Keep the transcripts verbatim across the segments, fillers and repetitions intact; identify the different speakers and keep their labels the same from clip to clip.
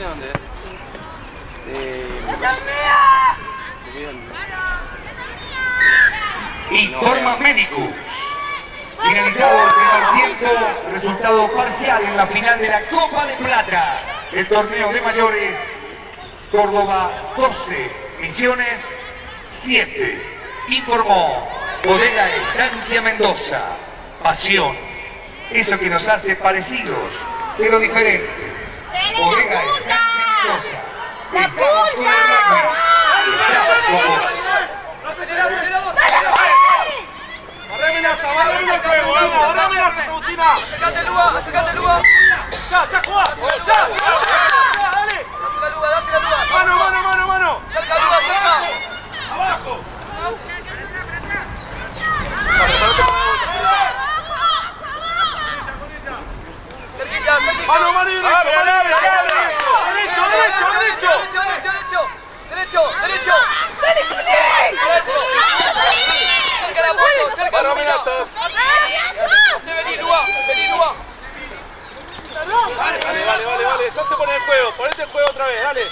Speaker 1: ¿Viene dónde? De...
Speaker 2: Informa Médicos. Finalizado el primer tiempo, resultado parcial en la final de la Copa de Plata del torneo de mayores. Córdoba doce, Misiones siete. Informó Bodega Estancia Mendoza. Pasión, eso que nos hace parecidos, pero diferentes. Bodega Estancia Mendoza.
Speaker 3: ¡La puta!
Speaker 4: ¡Amenaza, va, amenaza, amenaza, amenaza, Agustina!
Speaker 1: ¡Acércate el lugar, acércate el lugar!
Speaker 4: ¡Ya, ya jugá! ¡Ya, ya, ya, dale!
Speaker 1: ¡Dase la lugar, dase la lugar!
Speaker 4: ¡Mano, mano, mano, mano!
Speaker 1: ¡Cerca, lugar, cerca!
Speaker 4: ¡Abajo!
Speaker 1: ¡Cerquita, cerquita!
Speaker 4: ¡Mano, mano y derecho! ¡Mano y derecho! ¡Derecho, derecho, derecho!
Speaker 1: ¡Derecho, derecho, derecho! ¡Derecho, derecho! ¡Cerca el apoyo, cerca el
Speaker 4: amenazas!
Speaker 1: ¡Se vení, lugar, vení, lugar!
Speaker 4: Vale, vale, vale, vale, vale, ya se pone el juego, ponete el juego otra vez, dale.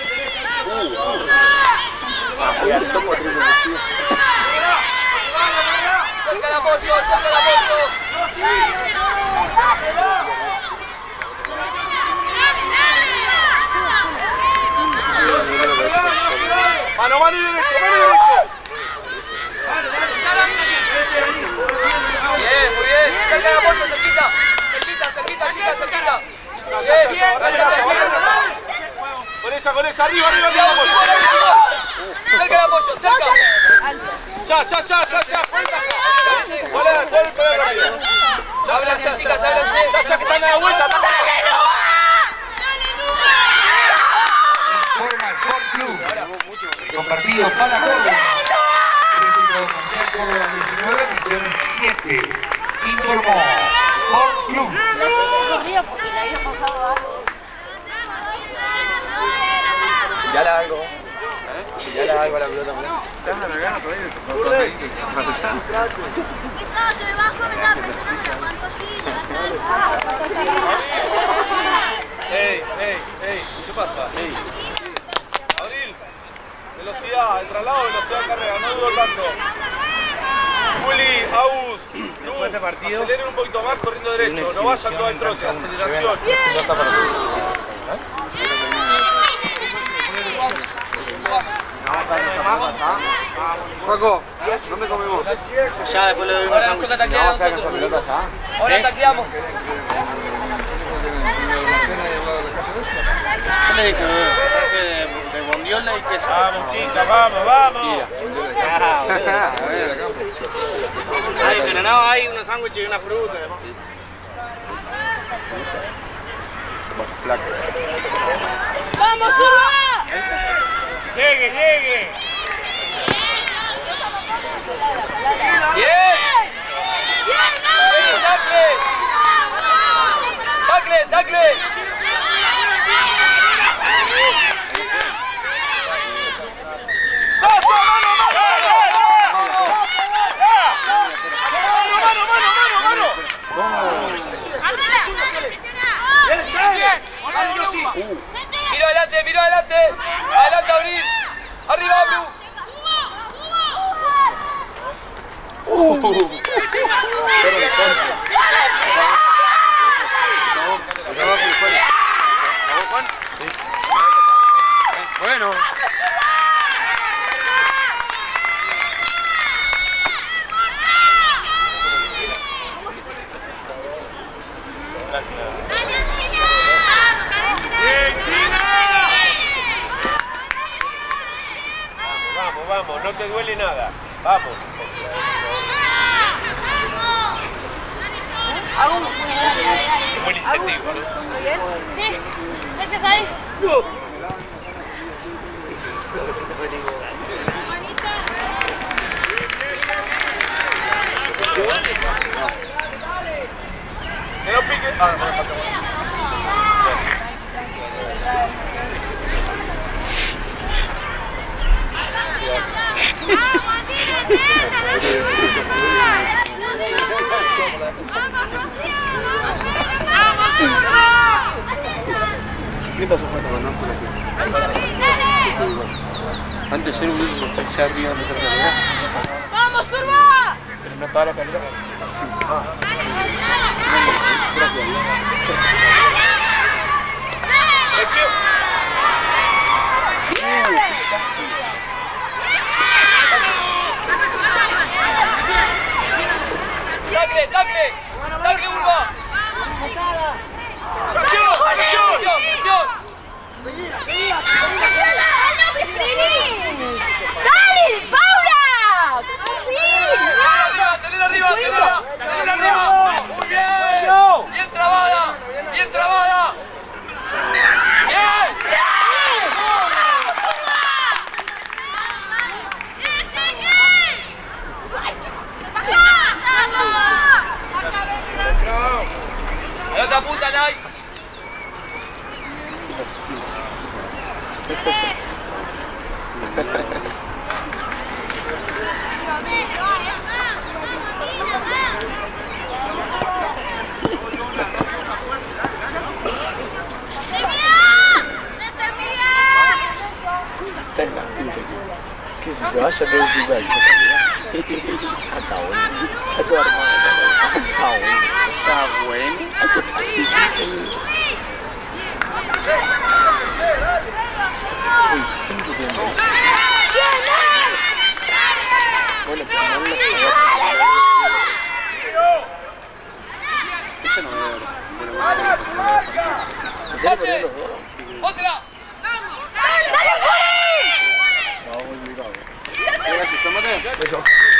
Speaker 1: Cerca el apoyo, cerca el apoyo.
Speaker 4: Mano, mano y derecho, mano y derecho.
Speaker 1: Bien, muy bien. Cerca el apoyo, cerquita. Cerquita, cerquita, chica, cerquita. Bien, bien,
Speaker 4: Con esa, con esa, arriba, arriba, arriba.
Speaker 1: cerca el apoyo, cerca.
Speaker 4: Ya, ya, ya, ya, ya. Volá, volá, volá rápido. Ya, ya, ya,
Speaker 1: chicas,
Speaker 4: ya,
Speaker 1: ábranse.
Speaker 4: ya, ya, que están a la vuelta.
Speaker 2: Informa Sport Club. Compartido para Córdoba. Resultado mundial Córdoba diecinueve, Misiones siete. Informó Sport Club.
Speaker 5: Ya la hago. ¿Eh? Ya la hago a la pelota. Estás a la gana todavía.
Speaker 3: Se me bajó, me estaba presionando la pantallita.
Speaker 4: Ey, ey, ey, ¿qué pasa? Ey. Abril, velocidad, el traslado, velocidad de carrera, no dudo tanto. Juli, Agus, Lu, aceleren un poquito más corriendo derecho, no vayan todo al trote, aceleración.
Speaker 5: Paco, no me comemos. Ya después le doy una sándwich.
Speaker 1: Vamos a taclear nosotros. Ahora tacleamos.
Speaker 5: ¿Qué le dije? De bondiola y queso.
Speaker 4: Vamos, chicas, vamos, vamos.
Speaker 5: Ay, pero no, hay una sándwich y una fruta.
Speaker 3: ¡Vamos, Urba!
Speaker 4: Llegue, llegue.
Speaker 1: Bien. Bien, tacle. Tacle, tacle.
Speaker 4: ¡Soso, mano, mano, mano! ¡Mano, mano, mano, mano!
Speaker 1: Mira adelante, mira adelante. Adelante, Abril. Arriba, Abru.
Speaker 5: Bueno.
Speaker 4: Vamos, vamos, no te duele nada. Vamos. Buen incentivo, ¿no?
Speaker 3: Sí, gracias ahí.
Speaker 4: Que no pique. Ah, no, falta más. ¿Qué pasó con la conozco la antes era un mismo ya arriba de meter calidad.
Speaker 3: ¡Vamos, Urba!
Speaker 4: Pero no estaba la calidad. Sí. Ah. Gracias. Presión.
Speaker 1: ¡Tacle, tacle! ¡Tacle, Urba! ¡Presión! ¡Presión! ¡Presión!
Speaker 3: ¡Dale, Paula!
Speaker 1: ¡Tenela arriba! ¡Tenela! ¡Tenela arriba! ¡Muy bien! ¡Bien trabada! ¡Bien trabada! ¡Bien! ¡Pelota punta, Lai!
Speaker 4: Está en la punta. Que si se vaya puede filmar. Está bueno. Está todo armado. Está bueno. Está bueno. Bueno, pero no lo este no debe
Speaker 1: ¡Pase! ¡Otra!
Speaker 4: no, muy ligado. Gracias, tómate. Eso.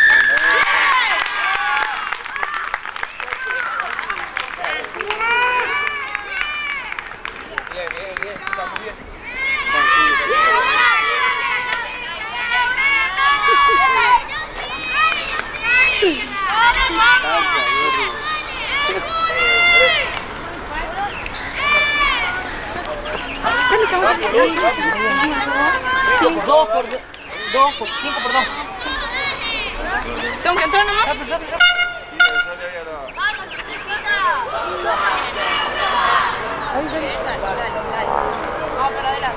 Speaker 1: Bien, bien, bien. Está muy bien.
Speaker 5: Dos por dos, por cinco por dos.
Speaker 3: ¿Tengo que entrar nomás?
Speaker 4: Sí, sale ahí a la...
Speaker 3: Vamos para adelante.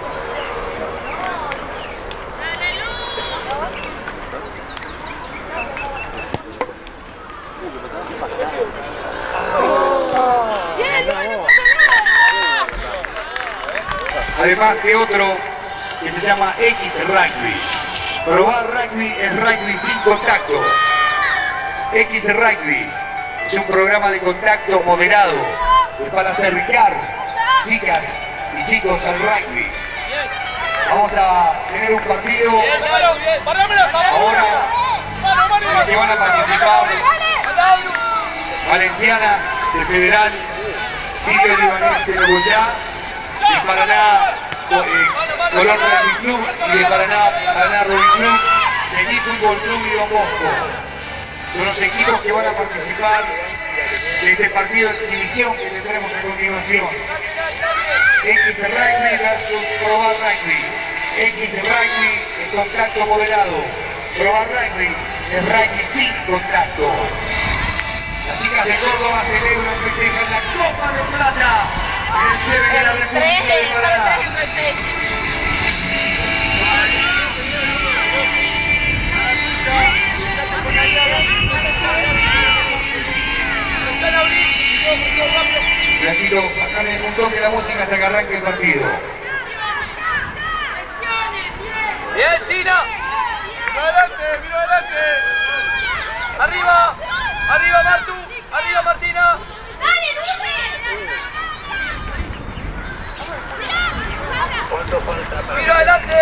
Speaker 2: Además de otro que se llama X Rugby. Probar rugby es rugby sin contacto. X Rugby es un programa de contacto moderado para acercar chicas y chicos al rugby. Vamos a tener un partido
Speaker 1: Bien, Mario, bien. ¡Parámela,
Speaker 2: ahora en el que van a participar Valentianas de Federal, Silvio Libanés de Nogoyá, de Paraná, eh, Colón Rugby Club y de Paraná, Paraná Rugby Club, Seguí Fútbol Club y Don Bosco. Son los equipos que van a participar de este partido de exhibición que tendremos a continuación. X Rugby versus Probar Rugby. X Rugby es contacto moderado. Probar Rugby es rugby sin contacto. Las chicas de Córdoba celebran y festejan la Copa de Plata en el sede de la República de Paraná. Necesito bajarle un toque la música hasta que arranque el partido.
Speaker 1: Bien, China.
Speaker 4: ¡Mira adelante! ¡Mira adelante!
Speaker 1: Arriba. Arriba, Martu. Arriba, Martina. Mira adelante.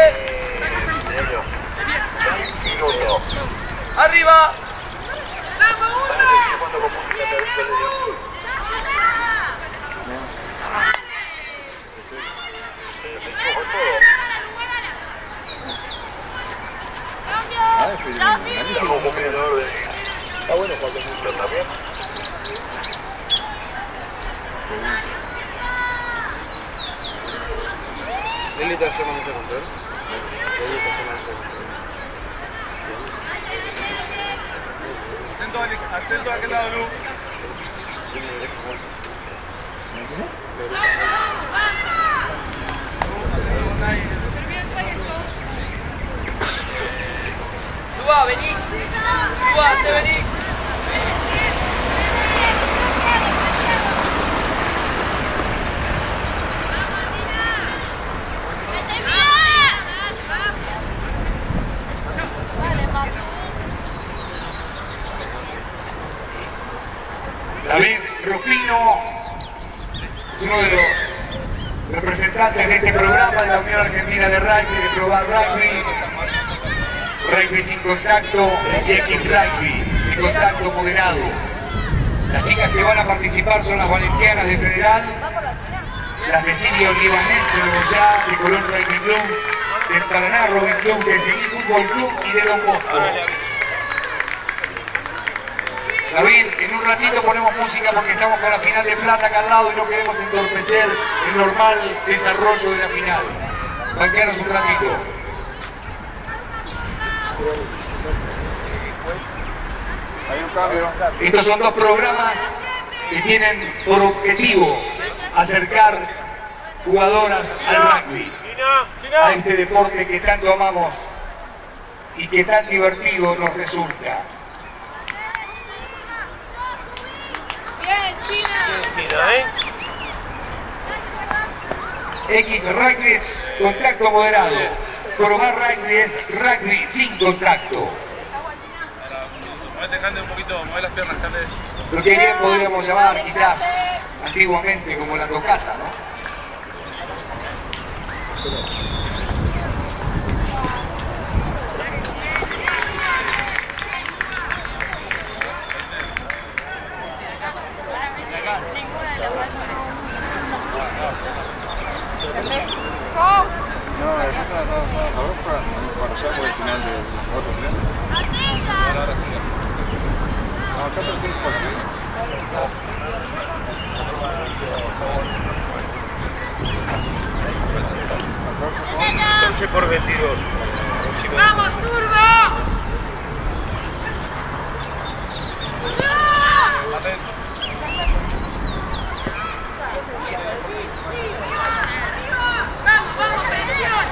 Speaker 1: Arriba.
Speaker 4: Está bueno cuando mucho también. Lili te llama ese control. Lili te llama ese control. Atento, atento a aquel lado, Lu.
Speaker 2: integrantes de este programa de la Unión Argentina de Rugby, de Probar Rugby, Rugby sin contacto y X Rugby, de contacto moderado. Las chicas que van a participar son las valentianas de Federal, las de Silvio Libanés, de Boyá, de Colón Rugby Club, del Paraná Rugby Club, de Seguí Fútbol Club y de Don Bosco. David, en un ratito ponemos música porque estamos con la final de plata acá al lado y no queremos entorpecer el normal desarrollo de la final. Banqueanos un ratito. Estos son dos programas que tienen por objetivo acercar jugadoras al rugby, a este deporte que tanto amamos y que tan divertido nos resulta.
Speaker 3: Bien, China.
Speaker 4: Bien, China, ¿eh?
Speaker 2: X Rugby es contacto moderado. Probar Rugby es rugby sin contacto.
Speaker 1: Muévete, Cande, un poquito, mueve las piernas, Cande.
Speaker 2: Lo que bien podríamos llamar quizás antiguamente como la tocata, ¿no?
Speaker 1: No, es para allá por el final del otro tren. Ahora sí. No, acá se lo tiene por
Speaker 4: catorce por veintidós.
Speaker 3: ¡Vamos, Turbo! ¡Vamos, vamos, presión!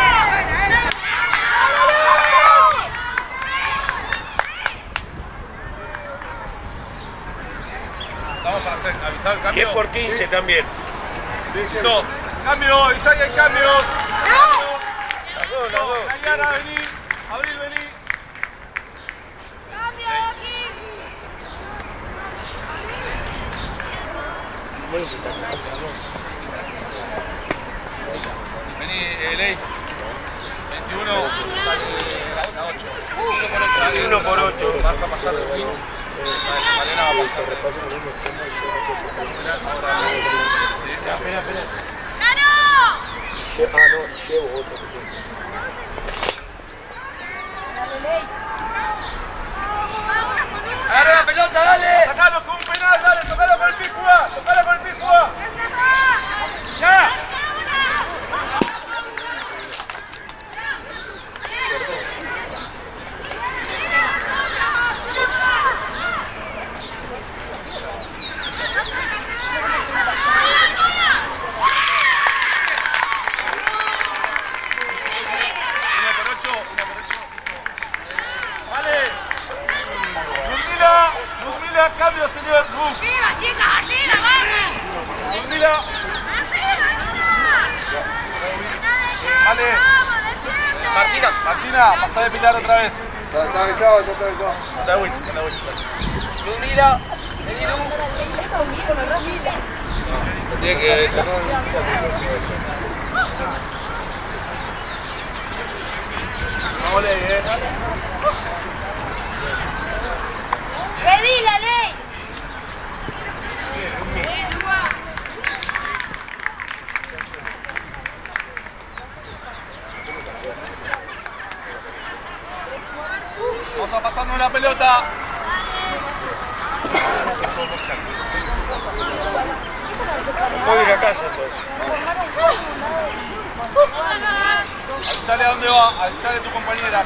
Speaker 1: Estamos para hacer, avisar el cambio.
Speaker 4: diez por quince también.
Speaker 1: Listo. Cambio, avisar que hay cambios.
Speaker 4: Las dos, las dos.
Speaker 1: Nayara, vení. Abril, vení. Vení, eh, Ley. veintiuno.
Speaker 4: veintiuno por ocho.
Speaker 1: Vas a pasar de vino. Mariana va a pasar de
Speaker 4: Espera, espera.
Speaker 3: ¡Gano!
Speaker 4: Ah, no, llevo otro.
Speaker 1: Agarra la pelota, dale. Sacalo con un penal, dale, tocalo con el pie, jugá. Tocalo con el pie, jugá. ¡Ya! Cambio, señor Bus.
Speaker 3: ¡Arriba, chicas, arriba, vamos!
Speaker 1: Mira. Vale. Martina, Martina, pasa de Pilar otra vez. Ya está avisado, ya está avisado. Está bueno, está bueno. Mira, vení Lu. Tiene que sacar una música. Vamos, Ley, eh.
Speaker 3: ¡Pedí la ley!
Speaker 1: Vamos a pasarnos la pelota.
Speaker 4: Voy a ir a casa entonces.
Speaker 1: Avisale a dónde va, avisale a tu compañera.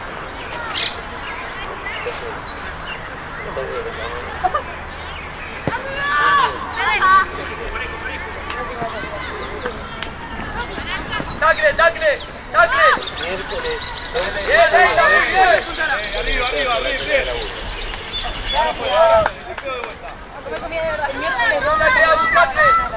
Speaker 1: ¡Tacle, tacle! ¡Tacle!
Speaker 4: Miércoles.
Speaker 1: ¡Bien, Leila, muy bien! Eh, arriba, arriba, bien, bien. Ahora fue, ahora, te quedo de vuelta.
Speaker 3: Comé comida de verdad. El miércoles dos.
Speaker 1: ¡Tacle, tacle!